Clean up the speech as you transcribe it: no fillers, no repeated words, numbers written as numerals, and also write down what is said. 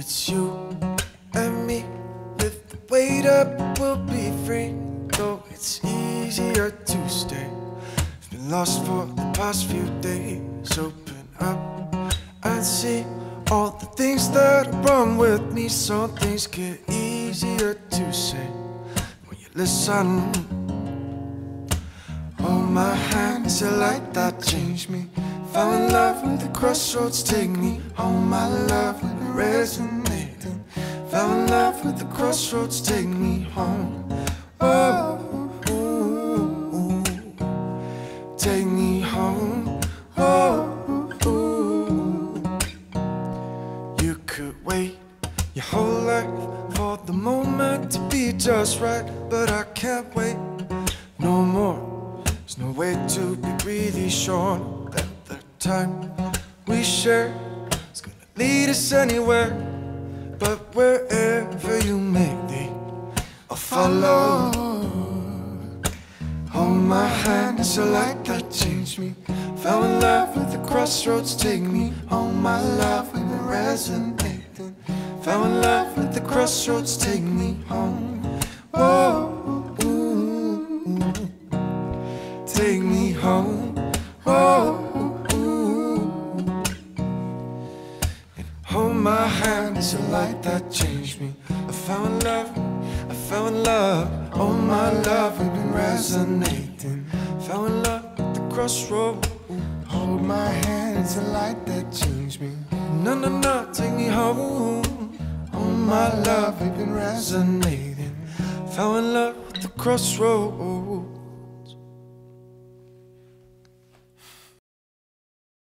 it's you and me. Lift the weight up, we'll be free. Though it's easier to stay. I've been lost for the past few days. Open up and see all the things that are wrong with me. Some things get easier to say when you listen. Hold my hand, it's a light that changed me. Fell in love with the crossroads, take me home. My love will be resonating. Fell in love with the crossroads, take me home. Oh, ooh, take me home. Oh, ooh. You could wait your whole life for the moment to be just right, but I can't wait no more. There's no way to be really sure that the time we share is gonna lead us anywhere. But wherever you may lead, I'll follow. Hold my hand, it's a light that changed me. Fell in love with the crossroads, take me home. My love, we've been resonating. Fell in love with the crossroads, take me home. Whoa. Take me home, oh, ooh. And hold my hand, it's a light that changed me. I fell in love, I fell in love. Oh my love, we've been resonating. Fell in love at the crossroad. Hold my hand, it's a light that changed me. No, no, no, take me home. Oh my love, we've been resonating. Fell in love at the crossroad.